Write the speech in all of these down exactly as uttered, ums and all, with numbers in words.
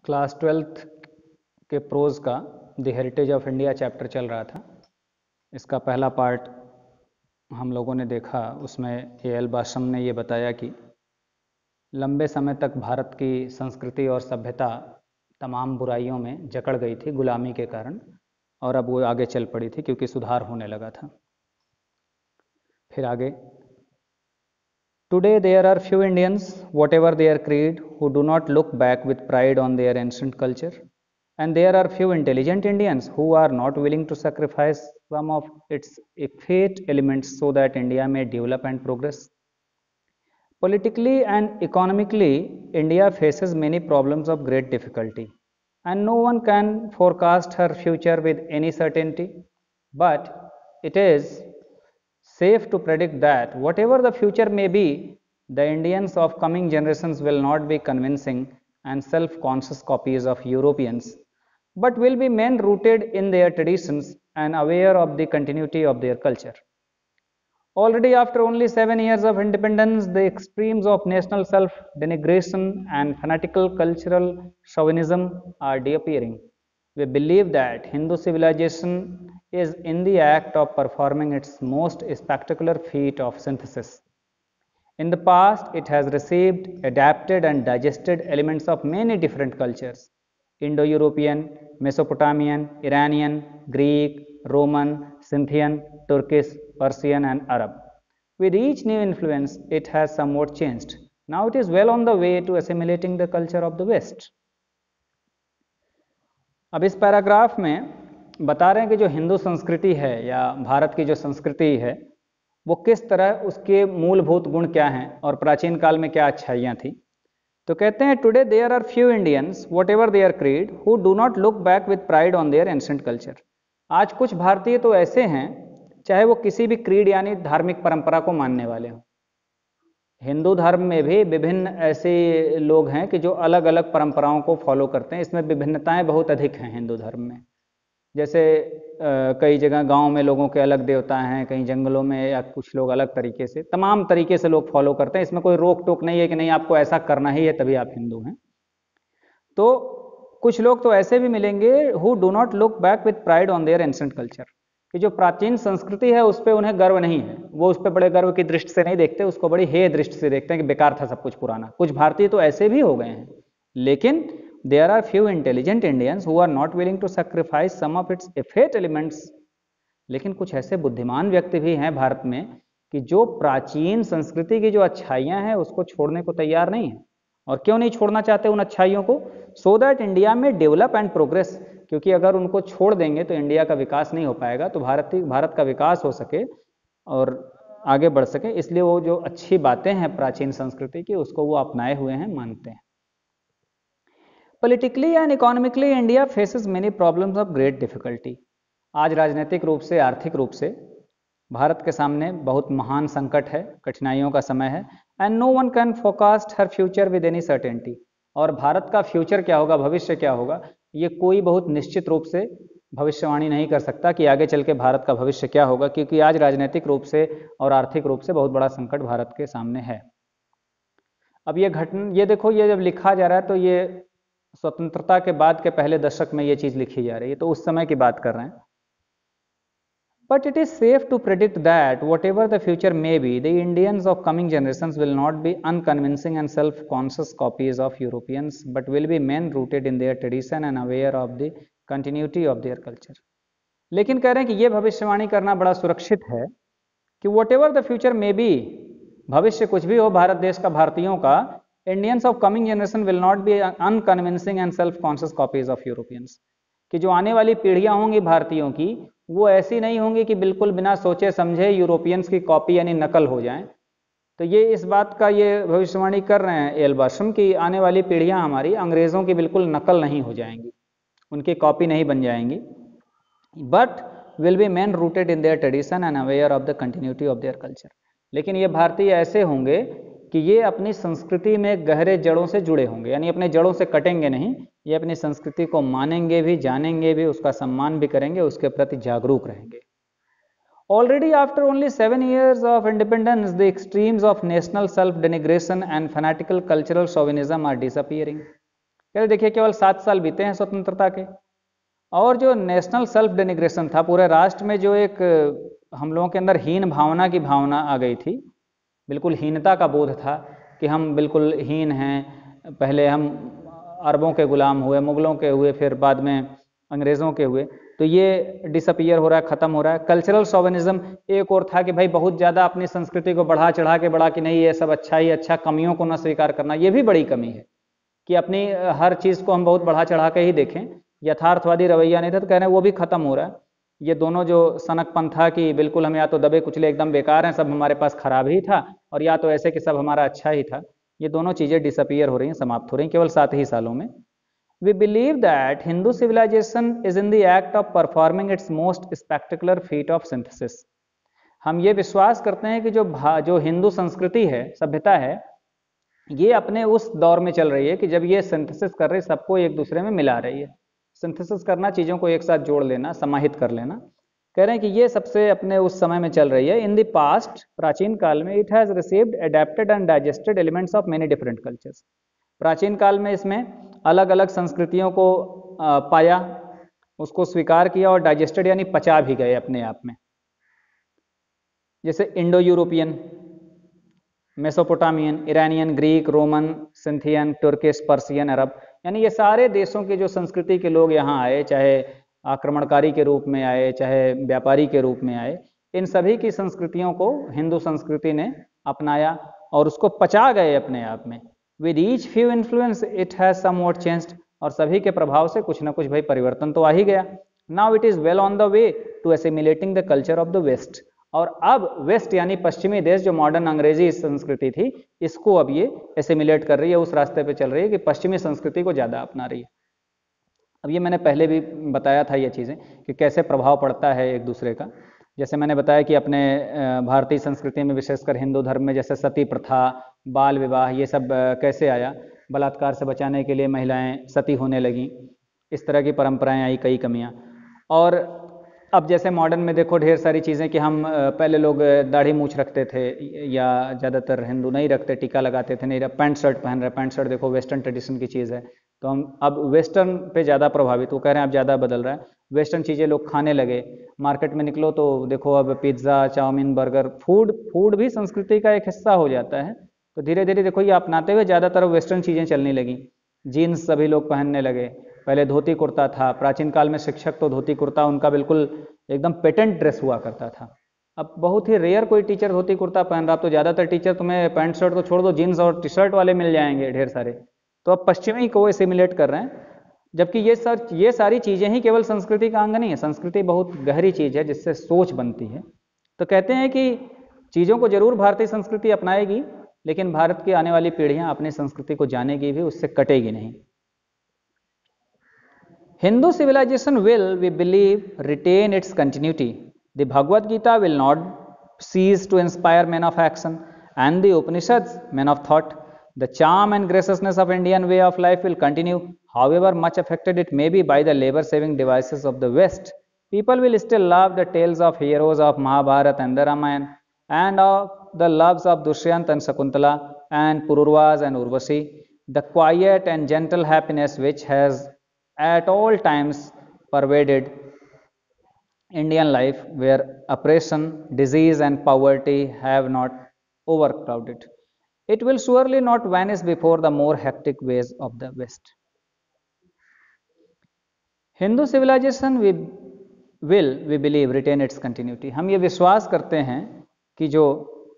Class twelfth के prose का the heritage of India chapter चल रहा था। इसका पहला पार्ट हम लोगों ने देखा। उसमें ए एल बाशम ने ये बताया कि लंबे समय तक भारत की संस्कृति और सभ्यता तमाम बुराइयों में जकड़ गई थी गुलामी के कारण, और अब वो आगे चल पड़ी थी क्योंकि सुधार होने लगा था। फिर आगे, today there are few Indians whatever their creed who do not look back with pride on their ancient culture, and there are few intelligent Indians who are not willing to sacrifice some of its effete elements so that India may develop and progress. Politically and economically, India faces many problems of great difficulty, and no one can forecast her future with any certainty. But it is safe to predict that whatever the future may be, the Indians of coming generations will not be convincing and self-conscious copies of Europeans, but will be men rooted in their traditions and aware of the continuity of their culture. Already after only seven years of independence, the extremes of national self-denigration and fanatical cultural chauvinism are disappearing. We believe that Hindu civilization is in the act of performing its most spectacular feat of synthesis. In the past, it has received, adapted and digested elements of many different cultures: Indo-European, Mesopotamian, Iranian, Greek, Roman, Scythian, Turkish, Persian and Arab. With each new influence, it has somewhat changed. Now it is well on the way to assimilating the culture of the West. अब इस paragraph में बता रहे हैं कि जो हिंदू संस्कृति है या भारत की जो संस्कृति है वो किस तरह, उसके मूलभूत गुण क्या हैं और प्राचीन काल में क्या अच्छाइयाँ थी। तो कहते हैं, today there are few Indians whatever their creed who do not look back with pride on their ancient culture. आज कुछ भारतीय तो ऐसे हैं, चाहे वो किसी भी क्रीड यानी धार्मिक परंपरा को मानने वाले हों। हिंदू धर्म में भी विभिन्न ऐसे लोग हैं कि जो अलग अलग परंपराओं को फॉलो करते हैं। इसमें विभिन्नताएं बहुत अधिक हैं हिंदू धर्म में। जैसे आ, कई जगह गांव में लोगों के अलग देवता हैं, कहीं जंगलों में या कुछ लोग अलग तरीके से, तमाम तरीके से लोग फॉलो करते हैं। इसमें कोई रोक टोक नहीं है कि नहीं आपको ऐसा करना ही है तभी आप हिंदू हैं। तो कुछ लोग तो ऐसे भी मिलेंगे who do not look back with pride on their ancient culture, कि जो प्राचीन संस्कृति है उस पर उन्हें गर्व नहीं है, वो उस पर बड़े गर्व की दृष्टि से नहीं देखते, उसको बड़ी हेय दृष्टि से देखते हैं कि बेकार था सब कुछ पुराना। कुछ भारतीय तो ऐसे भी हो गए हैं। लेकिन there are few intelligent Indians who are not willing to sacrifice some of its effete elements. लेकिन कुछ ऐसे बुद्धिमान व्यक्ति भी हैं भारत में कि जो प्राचीन संस्कृति की जो अच्छाइयाँ हैं उसको छोड़ने को तैयार नहीं है। और क्यों नहीं छोड़ना चाहते उन अच्छाइयों को? so that इंडिया में डेवलप एंड प्रोग्रेस, क्योंकि अगर उनको छोड़ देंगे तो इंडिया का विकास नहीं हो पाएगा। तो भारत भारत का विकास हो सके और आगे बढ़ सके, इसलिए वो जो अच्छी बातें हैं प्राचीन संस्कृति की उसको वो अपनाए हुए हैं, मानते हैं। Politically and economically, India faces many problems of great difficulty. आज राजनीतिक रूप से, आर्थिक रूप से भारत के सामने बहुत महान संकट है, कठिनाइयों का समय है। And no one can forecast her future with any certainty. और भारत का फ्यूचर क्या होगा, भविष्य क्या होगा, ये कोई बहुत निश्चित रूप से भविष्यवाणी नहीं कर सकता कि आगे चल के भारत का भविष्य क्या होगा, क्योंकि आज राजनीतिक रूप से और आर्थिक रूप से बहुत बड़ा संकट भारत के सामने है। अब ये घटना, ये देखो, ये जब लिखा जा रहा है तो ये स्वतंत्रता के बाद के पहले दशक में ये चीज लिखी जा रही है, तो उस समय की बात कर रहे हैं। But it is safe to predict that whatever the future may be, the Indians of coming generations will not be unconvincing and self conscious copies of Europeans, but will be men rooted in their tradition and aware of the continuity of their culture. लेकिन कह रहे हैं कि यह भविष्यवाणी करना बड़ा सुरक्षित है कि whatever the future may be, भविष्य कुछ भी हो भारत देश का, भारतीयों का, Indians of coming generation will not be unconvincing and self-conscious copies of Europeans. कि जो आने वाली पीढ़ियां होंगी भारतीयों की वो ऐसी नहीं होंगी कि बिल्कुल बिना सोचे समझे यूरोपियंस की कॉपी यानी नकल हो जाएं। तो ये इस बात का ये भविष्यवाणी कर रहे हैं एल बाशम की आने वाली पीढ़ियां हमारी अंग्रेजों की बिल्कुल नकल नहीं हो जाएंगी, उनकी कॉपी नहीं बन जाएंगी, but will be men rooted in their tradition and aware of the continuity of their culture. लेकिन ये भारतीय ऐसे होंगे कि ये अपनी संस्कृति में गहरे जड़ों से जुड़े होंगे, यानी अपने जड़ों से कटेंगे नहीं, ये अपनी संस्कृति को मानेंगे भी, जानेंगे भी, उसका सम्मान भी करेंगे, उसके प्रति जागरूक रहेंगे। Already after only seven years of independence, the extremes of national self-denigration and fanatical cultural chauvinism are disappearing. कह देखिए केवल सात साल बीते हैं स्वतंत्रता के, और जो नेशनल सेल्फ डेनिग्रेशन था, पूरे राष्ट्र में जो एक हम लोगों के अंदर हीन भावना की भावना आ गई थी, बिल्कुल हीनता का बोध था कि हम बिल्कुल हीन हैं। पहले हम अरबों के गुलाम हुए, मुगलों के हुए, फिर बाद में अंग्रेज़ों के हुए, तो ये डिसअपियर हो रहा है, ख़त्म हो रहा है। कल्चरल शोविनिज्म एक और था कि भाई बहुत ज़्यादा अपनी संस्कृति को बढ़ा चढ़ा के बढ़ा कि नहीं ये सब अच्छा ही अच्छा, कमियों को न स्वीकार करना, ये भी बड़ी कमी है कि अपनी हर चीज़ को हम बहुत बढ़ा चढ़ा के ही देखें। यथार्थवादी रवैया नहीं था, तो कह रहे हैं वो भी ख़त्म हो रहा है। ये दोनों जो सनक पंथा कि बिल्कुल हम या तो दबे कुचले एकदम बेकार हैं, सब हमारे पास खराब ही था, और या तो ऐसे कि सब हमारा अच्छा ही था, ये दोनों चीज़ें डिसअपियर हो रही हैं, समाप्त हो रही हैं केवल सात ही सालों में। We believe that Hindu civilization is in the act of performing its most spectacular feat of synthesis. हम ये विश्वास करते हैं कि जो जो हिंदू संस्कृति है, सभ्यता है, ये अपने उस दौर में चल रही है कि जब ये सिंथेसिस कर रही, सबको एक दूसरे में मिला रही है। सिंथेसिस करना, चीज़ों को एक साथ जोड़ लेना, समाहित कर लेना, कह रहे हैं कि ये सबसे अपने उस समय में चल रही है। इन द पास्ट, प्राचीन काल में, it has received, adapted and digested elements of many different cultures. प्राचीन काल में इसमें अलग अलग संस्कृतियों को पाया, उसको स्वीकार किया और डाइजेस्टेड यानी पचा भी गए अपने आप में। जैसे Indo European, Mesopotamian, Iranian, Greek, Roman, Scythian, Turkish, Persian, Arab, यानी ये सारे देशों के जो संस्कृति के लोग यहाँ आए, चाहे आक्रमणकारी के रूप में आए, चाहे व्यापारी के रूप में आए, इन सभी की संस्कृतियों को हिंदू संस्कृति ने अपनाया और उसको पचा गए अपने आप में। With each few influence it has somewhat changed, और सभी के प्रभाव से कुछ ना कुछ भाई परिवर्तन तो आ ही गया। Now it is well on the way to assimilating the culture of the west, और अब वेस्ट यानी पश्चिमी देश, जो मॉडर्न अंग्रेजी संस्कृति थी, इसको अब ये एसिमिलेट कर रही है, उस रास्ते पे चल रही है कि पश्चिमी संस्कृति को ज़्यादा अपना रही है। अब ये मैंने पहले भी बताया था ये चीज़ें कि कैसे प्रभाव पड़ता है एक दूसरे का। जैसे मैंने बताया कि अपने भारतीय संस्कृति में, विशेषकर हिंदू धर्म में, जैसे सती प्रथा, बाल विवाह, ये सब कैसे आया, बलात्कार से बचाने के लिए महिलाएं सती होने लगीं, इस तरह की परंपराएं आई, कई कमियां। और अब जैसे मॉडर्न में देखो ढेर सारी चीज़ें कि हम पहले लोग दाढ़ी मूछ रखते थे, या ज़्यादातर हिंदू नहीं रखते, टीका लगाते थे, नहीं पैंट शर्ट पहन रहे, पैंट शर्ट देखो वेस्टर्न ट्रेडिशन की चीज़ है, तो हम अब वेस्टर्न पे ज़्यादा प्रभावित, वो कह रहे हैं अब ज़्यादा बदल रहा है, वेस्टर्न चीज़ें लोग खाने लगे। मार्केट में निकलो तो देखो अब pizza, chowmein, burger, food food भी संस्कृति का एक हिस्सा हो जाता है। तो धीरे धीरे देखो ये अपनाते हुए ज़्यादातर वेस्टर्न चीज़ें चलने लगी। जीन्स सभी लोग पहनने लगे, पहले धोती कुर्ता था, प्राचीन काल में शिक्षक तो धोती कुर्ता उनका बिल्कुल एकदम पेटेंट ड्रेस हुआ करता था। अब बहुत ही रेयर कोई टीचर धोती कुर्ता पहन रहा, तो ज़्यादातर टीचर तुम्हें पैंट शर्ट तो छोड़ दो, जीन्स और टी शर्ट वाले मिल जाएंगे ढेर सारे। तो अब पश्चिमी को एसिमिलेट कर रहे हैं, जबकि ये सर ये सारी चीज़ें ही केवल संस्कृति का अंग नहीं है। संस्कृति बहुत गहरी चीज़ है जिससे सोच बनती है। तो कहते हैं कि चीज़ों को जरूर भारतीय संस्कृति अपनाएगी, लेकिन भारत की आने वाली पीढ़ियां अपनी संस्कृति को जानेगी भी, उससे कटेगी नहीं। Hindu civilization will, we believe, retain its continuity. The Bhagavad Gita will not cease to inspire men of action, and the Upanishads, men of thought. The charm and graciousness of Indian way of life will continue, however much affected it may be by the labor-saving devices of the West. People will still love the tales of heroes of Mahabharata and the Ramayana, and of the loves of Dushyant and Shakuntala, and Pururvas and Urvashi. The quiet and gentle happiness which has at all times pervaded Indian life, where oppression, disease and poverty have not overcrowded. It will surely not vanish before the more hectic ways of the West. Hindu civilization we will, we believe, retain its continuity. हम ये विश्वास करते हैं कि जो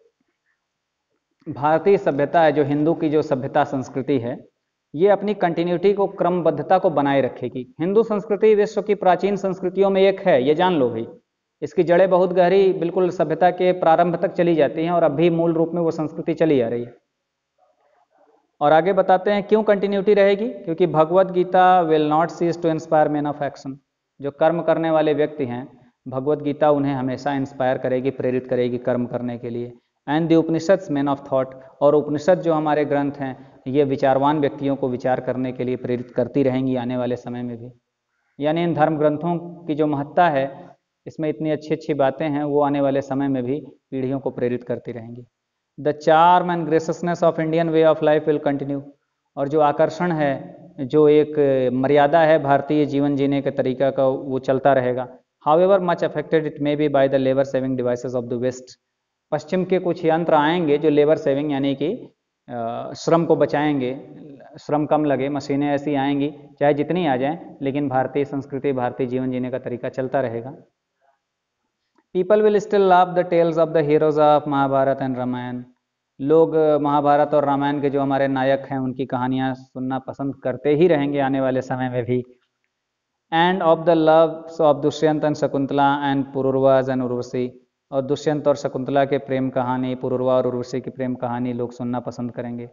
भारतीय सभ्यता है, जो हिंदू की जो सभ्यता संस्कृति है, ये अपनी कंटिन्यूटी को, क्रमबद्धता को बनाए रखेगी। हिंदू संस्कृति विश्व की प्राचीन संस्कृतियों में एक है, ये जान लो भाई। इसकी जड़ें बहुत गहरी, बिल्कुल सभ्यता के प्रारंभ तक चली जाती हैं, और अब भी मूल रूप में वो संस्कृति चली आ रही है। और आगे बताते हैं क्यों कंटिन्यूटी रहेगी, क्योंकि Bhagavad Gita will not cease to inspire men of action. जो कर्म करने वाले व्यक्ति हैं, भगवद गीता उन्हें हमेशा इंस्पायर करेगी, प्रेरित करेगी कर्म करने के लिए। And the Upanishads men of thought, और उपनिषद जो हमारे ग्रंथ हैं, ये विचारवान व्यक्तियों को विचार करने के लिए प्रेरित करती रहेंगी आने वाले समय में भी। यानी इन धर्म ग्रंथों की जो महत्ता है, इसमें इतनी अच्छी अच्छी बातें हैं, वो आने वाले समय में भी पीढ़ियों को प्रेरित करती रहेंगी। The charm and graciousness of Indian way of life will continue, और जो आकर्षण है जो एक मर्यादा है भारतीय जीवन जीने के तरीका का, वो चलता रहेगा। However much affected it may be by the labour saving devices of the west. पश्चिम के कुछ यंत्र आएंगे जो लेबर सेविंग यानी कि श्रम को बचाएंगे, श्रम कम लगे, मशीनें ऐसी आएंगी चाहे जितनी आ जाएं, लेकिन भारतीय संस्कृति, भारतीय जीवन जीने का तरीका चलता रहेगा। People will still love the tales of the heroes of Mahabharata and Ramayana. लोग महाभारत और रामायण के जो हमारे नायक हैं उनकी कहानियां सुनना पसंद करते ही रहेंगे आने वाले समय में भी। And of the love of Dushyanta and Shakuntala and Pururavas and Urvashi. और दुष्यंत और शकुंतला के प्रेम कहानी, पुरुरवा और उर्वशी की प्रेम कहानी लोग सुनना पसंद करेंगे।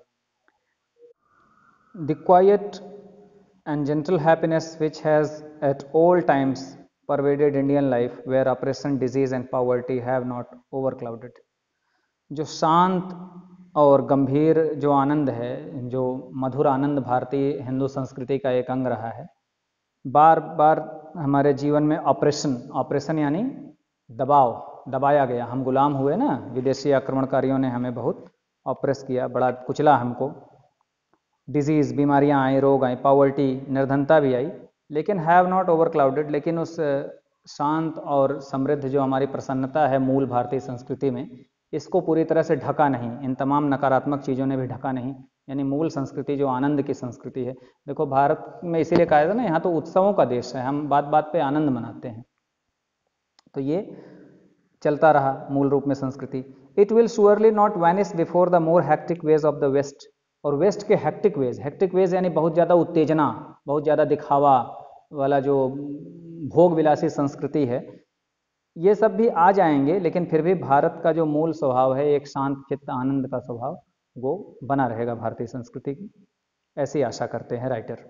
The quiet and gentle happiness which has at all times pervaded Indian life where oppression, disease and poverty have not overclouded। जो शांत और गंभीर जो आनंद है, जो मधुर आनंद भारतीय हिंदू संस्कृति का एक अंग रहा है, बार बार हमारे जीवन में ऑपरेशन, ऑपरेशन यानी दबाव, दबाया गया, हम गुलाम हुए ना, विदेशी आक्रमणकारियों ने हमें बहुत ऑपरेस किया, बड़ा कुचला हमको। डिजीज़, बीमारियां आई, रोग आई, पॉवर्टी, निर्धनता भी आई, लेकिन हैव नॉट ओवर क्लाउडेड। लेकिन उस शांत और समृद्ध जो हमारी प्रसन्नता है मूल भारतीय संस्कृति में, इसको पूरी तरह से ढका नहीं, इन तमाम नकारात्मक चीज़ों ने भी ढका नहीं। यानी मूल संस्कृति जो आनंद की संस्कृति है, देखो भारत में इसीलिए कहा जाता है ना, यहाँ तो उत्सवों का देश है, हम बात बात पे आनंद मनाते हैं, तो ये चलता रहा मूल रूप में संस्कृति। It will surely not vanish before the more hectic ways of the west. और वेस्ट के हैक्टिक वेज, हैक्टिक वेज यानी बहुत ज़्यादा उत्तेजना, बहुत ज़्यादा दिखावा वाला जो भोग विलासी संस्कृति है, ये सब भी आ जाएंगे, लेकिन फिर भी भारत का जो मूल स्वभाव है, एक शांत चित्त आनंद का स्वभाव, वो बना रहेगा भारतीय संस्कृति की, ऐसी आशा करते हैं writer.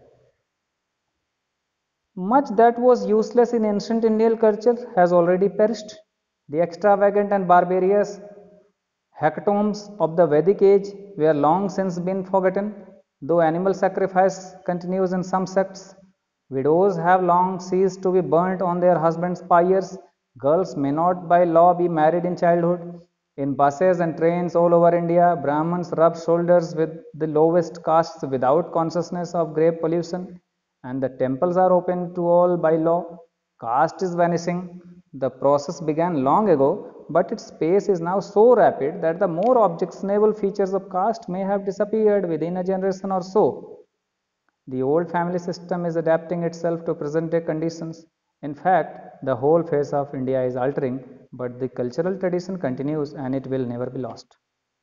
Much that was useless in ancient Indian culture has already perished. The extravagant and barbarous hecatombs of the Vedic age were long since been forgotten. Though animal sacrifice continues in some sects, widows have long ceased to be burnt on their husbands' pyres. Girls may not by law be married in childhood. In buses and trains all over India, Brahmins rub shoulders with the lowest castes without consciousness of grave pollution, and the temples are open to all by law. Caste is vanishing. The process began long ago, but its pace is now so rapid that the more objectionable features of caste may have disappeared within a generation or so. The old family system is adapting itself to present day conditions. In fact, the whole face of India is altering, but the cultural tradition continues and it will never be lost.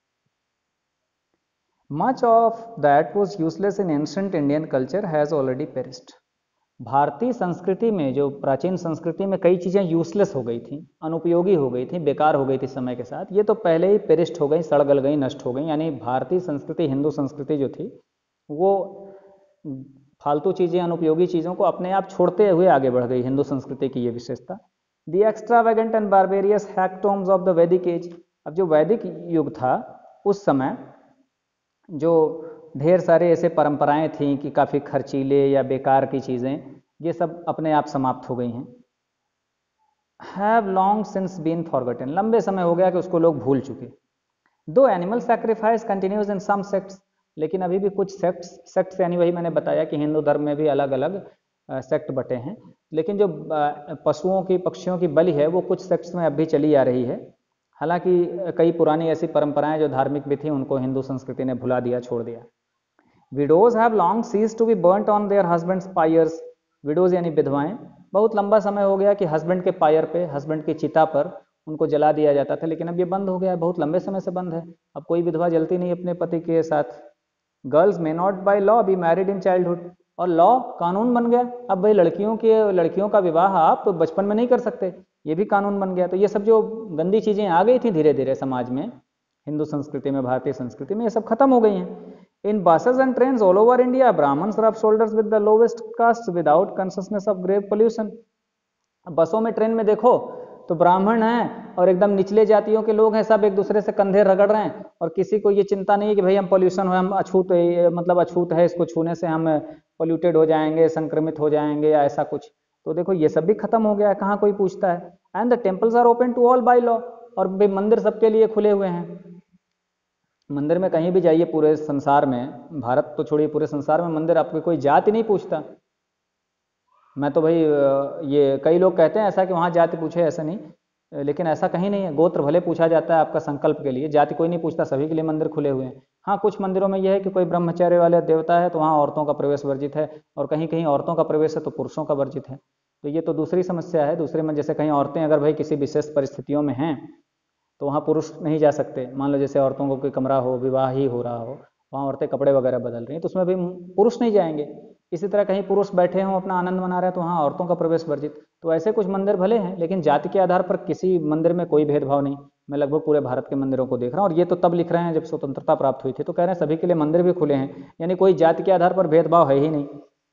Much of that was useless in ancient Indian culture has already perished. भारतीय संस्कृति में, जो प्राचीन संस्कृति में कई चीज़ें useless हो गई थी, अनुपयोगी हो गई थी, बेकार हो गई थी समय के साथ, ये तो पहले ही पेरिस्ट हो गई, सड़ गल गई, नष्ट हो गई। यानी भारतीय संस्कृति, हिंदू संस्कृति जो थी, वो फालतू चीज़ें, अनुपयोगी चीज़ों को अपने आप छोड़ते हुए आगे बढ़ गई, हिंदू संस्कृति की ये विशेषता। The extravagant and barbarous hecatombs of the Vedic age. अब जो वैदिक युग था, उस समय जो ढेर सारे ऐसे परंपराएं थीं कि काफ़ी खर्चीले या बेकार की चीज़ें, ये सब अपने आप समाप्त हो गई हैं। Have long since been forgotten, लंबे समय हो गया कि उसको लोग भूल चुके। Though animal sacrifice continues in some sects, लेकिन अभी भी कुछ सेक्ट्स, सेक्ट्स यानी वही मैंने बताया कि हिंदू धर्म में भी अलग अलग सेक्ट बटे हैं, लेकिन जो पशुओं की, पक्षियों की बलि है, वो कुछ सेक्ट्स में अब भी चली आ रही है। हालांकि कई पुरानी ऐसी परंपराएं जो धार्मिक भी थी, उनको हिंदू संस्कृति ने भुला दिया, छोड़ दिया। Widows have long ceased to be burnt on their husbands pyres. Widows यानी विधवाएं, बहुत लंबा समय हो गया कि हस्बैंड के पायर पे, हस्बैंड की चिता पर उनको जला दिया जाता था, लेकिन अब ये बंद हो गया है, बहुत लंबे समय से बंद है। अब कोई विधवा जलती नहीं अपने पति के साथ। Girls may not by law be married in childhood, और लॉ, कानून बन गया, अब भाई लड़कियों के लड़कियों का विवाह आप बचपन में नहीं कर सकते, ये भी कानून बन गया। तो ये सब जो गंदी चीज़ें आ गई थी धीरे धीरे समाज में, हिंदू संस्कृति में, भारतीय संस्कृति में, ये सब खत्म हो गई हैं। In buses and trains all over India, Brahmins rub shoulders with the lowest castes without consciousness of grave pollution. बसों में, ट्रेन में देखो तो ब्राह्मण हैं और एकदम निचले जातियों के लोग हैं, सब एक दूसरे से कंधे रगड़ रहे हैं, और किसी को ये चिंता नहीं है कि भाई हम पोल्यूशन हो, हम अछूत, मतलब अछूत है, इसको छूने से हम पोल्यूटेड हो जाएंगे, संक्रमित हो जाएंगे या ऐसा कुछ। तो देखो ये सब भी खत्म हो गया है, कहाँ कोई पूछता है। And the temples are open to all by law, और मंदिर सबके लिए खुले हुए हैं। मंदिर में कहीं भी जाइए पूरे संसार में, भारत तो छोड़िए पूरे संसार में, मंदिर आपकी कोई जाति नहीं पूछता। मैं तो भाई ये कई लोग कहते हैं ऐसा कि वहाँ जाति पूछे, ऐसा नहीं, लेकिन ऐसा कहीं नहीं है। गोत्र भले पूछा जाता है आपका संकल्प के लिए, जाति कोई नहीं पूछता, सभी के लिए मंदिर खुले हुए हैं। हाँ, कुछ मंदिरों में यह है कि कोई ब्रह्मचर्य वाले देवता है तो वहाँ औरतों का प्रवेश वर्जित है, और कहीं कहीं औरतों का प्रवेश है तो पुरुषों का वर्जित है। तो ये तो दूसरी समस्या है। दूसरे में जैसे कहीं औरतें अगर भाई किसी विशेष परिस्थितियों में हैं तो वहाँ पुरुष नहीं जा सकते। मान लो जैसे औरतों को कोई कमरा हो, विवाह ही हो रहा हो, वहाँ औरतें कपड़े वगैरह बदल रही हैं तो उसमें भी पुरुष नहीं जाएंगे। इसी तरह कहीं पुरुष बैठे हों अपना आनंद मना रहे हैं तो वहाँ औरतों का प्रवेश वर्जित। तो ऐसे कुछ मंदिर भले हैं, लेकिन जाति के आधार पर किसी मंदिर में कोई भेदभाव नहीं। मैं लगभग पूरे भारत के मंदिरों को देख रहा हूँ, और ये तो तब लिख रहे हैं जब स्वतंत्रता प्राप्त हुई थी, तो कह रहे हैं सभी के लिए मंदिर भी खुले हैं, यानी कोई जाति के आधार पर भेदभाव है ही नहीं।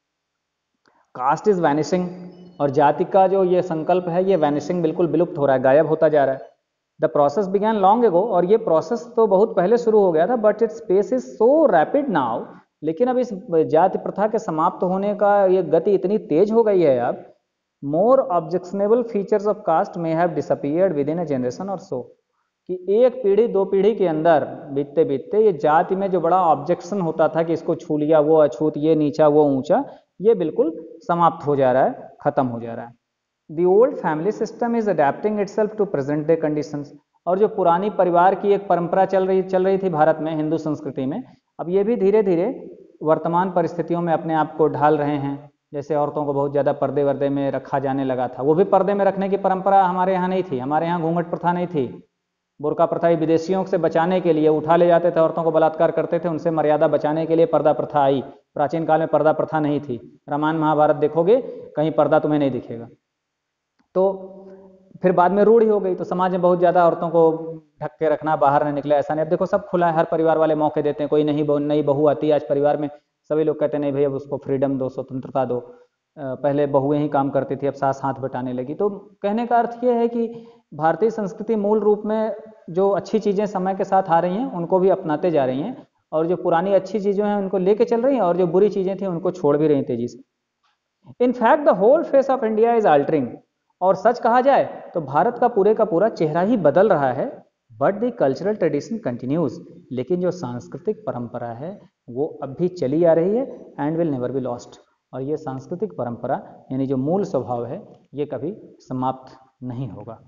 कास्ट इज वैनिशिंग, और जाति का जो ये संकल्प है ये वैनिशिंग, बिल्कुल विलुप्त हो रहा है, गायब होता जा रहा है। The process began long ago, और ये प्रोसेस तो बहुत पहले शुरू हो गया था, but its pace is so rapid now. लेकिन अब इस जाति प्रथा के समाप्त होने का ये गति इतनी तेज हो गई है अब, more objectionable features of caste may have disappeared within a generation or so, कि एक पीढ़ी दो पीढ़ी के अंदर बीतते बीतते ये जाति में जो बड़ा ऑब्जेक्शन होता था कि इसको छू लिया, वो अछूत, ये नीचा वो ऊंचा, ये बिल्कुल समाप्त हो जा रहा है, खत्म हो जा रहा है। The old family system is adapting itself to present day conditions, और जो पुरानी परिवार की एक परंपरा चल रही चल रही थी भारत में, हिंदू संस्कृति में, अब ये भी धीरे धीरे वर्तमान परिस्थितियों में अपने आप को ढाल रहे हैं। जैसे औरतों को बहुत ज़्यादा पर्दे वर्दे में रखा जाने लगा था, वो भी पर्दे में रखने की परंपरा हमारे यहाँ नहीं थी। हमारे यहाँ घूंघट प्रथा नहीं थी, बुर्का प्रथा विदेशियों से बचाने के लिए उठा ले जाते थे, औरतों को बलात्कार करते थे, उनसे मर्यादा बचाने के लिए पर्दा प्रथा आई। प्राचीन काल में पर्दा प्रथा नहीं थी। रामायण महाभारत देखोगे कहीं पर्दा तुम्हें नहीं दिखेगा। तो फिर बाद में रूढ़ी हो गई, तो समाज में बहुत ज़्यादा औरतों को ढक के रखना, बाहर नहीं निकले, ऐसा नहीं। अब देखो सब खुला है, हर परिवार वाले मौके देते हैं। कोई नई बहू नई बहू आती है आज परिवार में, सभी लोग कहते हैं नहीं भाई अब उसको फ्रीडम दो, स्वतंत्रता दो। पहले बहुएं ही काम करती थी, अब सास हाथ बटाने लगी। तो कहने का अर्थ ये है कि भारतीय संस्कृति मूल रूप में जो अच्छी चीज़ें समय के साथ आ रही हैं उनको भी अपनाते जा रही हैं, और जो पुरानी अच्छी चीज़ें हैं उनको लेके चल रही हैं, और जो बुरी चीज़ें थी उनको छोड़ भी रही तेजी से। In fact the whole face of India is altering, और सच कहा जाए तो भारत का पूरे का पूरा चेहरा ही बदल रहा है। But the cultural tradition continues, लेकिन जो सांस्कृतिक परंपरा है वो अब भी चली आ रही है, and will never be lost. और ये सांस्कृतिक परंपरा यानी जो मूल स्वभाव है ये कभी समाप्त नहीं होगा।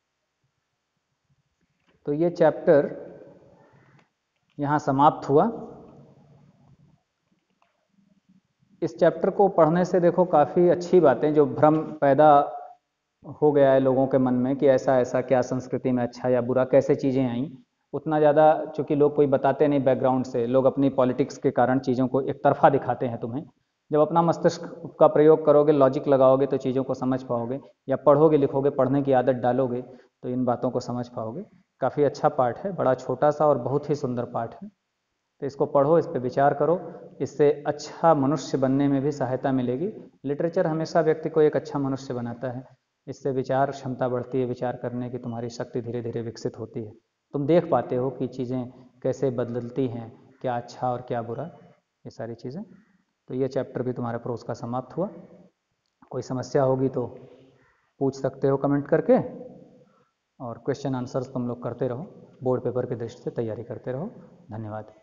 तो ये चैप्टर यहाँ समाप्त हुआ। इस चैप्टर को पढ़ने से देखो काफ़ी अच्छी बातें, जो भ्रम पैदा हो गया है लोगों के मन में कि ऐसा ऐसा क्या संस्कृति में अच्छा या बुरा, कैसे चीज़ें आईं, उतना ज़्यादा चूँकि लोग कोई बताते नहीं बैकग्राउंड से, लोग अपनी पॉलिटिक्स के कारण चीज़ों को एक तरफा दिखाते हैं तुम्हें। जब अपना मस्तिष्क का प्रयोग करोगे, लॉजिक लगाओगे, तो चीज़ों को समझ पाओगे, या पढ़ोगे लिखोगे, पढ़ने की आदत डालोगे तो इन बातों को समझ पाओगे। काफ़ी अच्छा पाठ है, बड़ा छोटा सा और बहुत ही सुंदर पाठ है। तो इसको पढ़ो, इस पर विचार करो, इससे अच्छा मनुष्य बनने में भी सहायता मिलेगी। लिटरेचर हमेशा व्यक्ति को एक अच्छा मनुष्य बनाता है, इससे विचार क्षमता बढ़ती है, विचार करने की तुम्हारी शक्ति धीरे धीरे विकसित होती है। तुम देख पाते हो कि चीज़ें कैसे बदलती हैं, क्या अच्छा और क्या बुरा, ये सारी चीज़ें। तो ये चैप्टर भी तुम्हारा प्रोज का समाप्त हुआ। कोई समस्या होगी तो पूछ सकते हो कमेंट करके, और क्वेश्चन आंसर्स तुम लोग करते रहो, बोर्ड पेपर की दृष्टि से तैयारी करते रहो। धन्यवाद।